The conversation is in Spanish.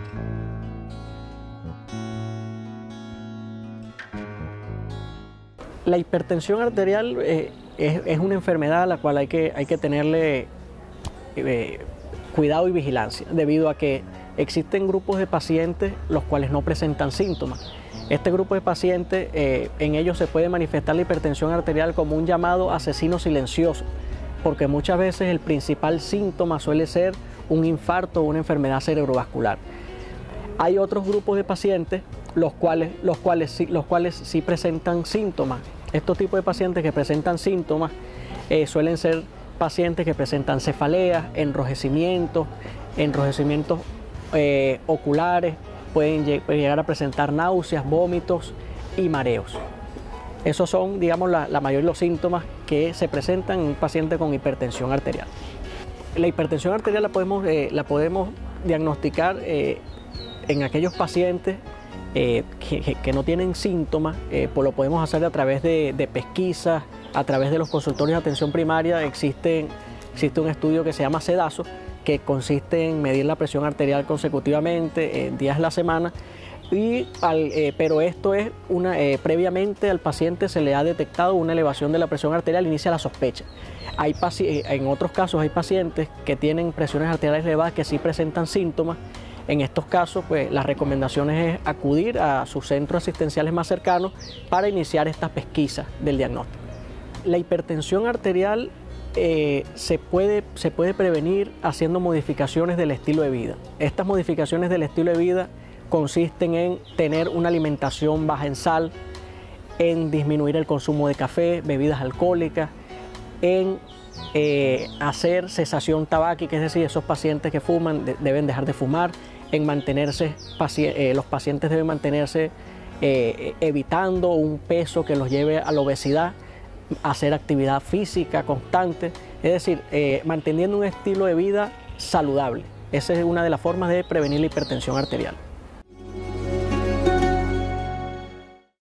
La hipertensión arterial es una enfermedad a la cual hay que tenerle cuidado y vigilancia, debido a que existen grupos de pacientes los cuales no presentan síntomas. Este grupo de pacientes, en ellos se puede manifestar la hipertensión arterial como un llamado asesino silencioso, porque muchas veces el principal síntoma suele ser un infarto o una enfermedad cerebrovascular. Hay otros grupos de pacientes los cuales sí presentan síntomas. Estos tipos de pacientes que presentan síntomas suelen ser pacientes que presentan cefaleas, enrojecimientos oculares, pueden llegar a presentar náuseas, vómitos y mareos. Esos son, digamos, la mayoría de los síntomas que se presentan en un paciente con hipertensión arterial. La hipertensión arterial la podemos diagnosticar en aquellos pacientes que no tienen síntomas, pues lo podemos hacer a través de pesquisas, a través de los consultorios de atención primaria. Existe un estudio que se llama SEDASO, que consiste en medir la presión arterial consecutivamente en días de la semana, pero esto es previamente al paciente se le ha detectado una elevación de la presión arterial, inicia la sospecha. En otros casos hay pacientes que tienen presiones arteriales elevadas que sí presentan síntomas. En estos casos, pues las recomendaciones es acudir a sus centros asistenciales más cercanos para iniciar estas pesquisas del diagnóstico. La hipertensión arterial se puede prevenir haciendo modificaciones del estilo de vida. Estas modificaciones del estilo de vida consisten en tener una alimentación baja en sal, en disminuir el consumo de café, bebidas alcohólicas, en hacer cesación tabáquica, es decir, esos pacientes que fuman deben dejar de fumar, en mantenerse, los pacientes deben mantenerse evitando un peso que los lleve a la obesidad, hacer actividad física constante, es decir, manteniendo un estilo de vida saludable. Esa es una de las formas de prevenir la hipertensión arterial.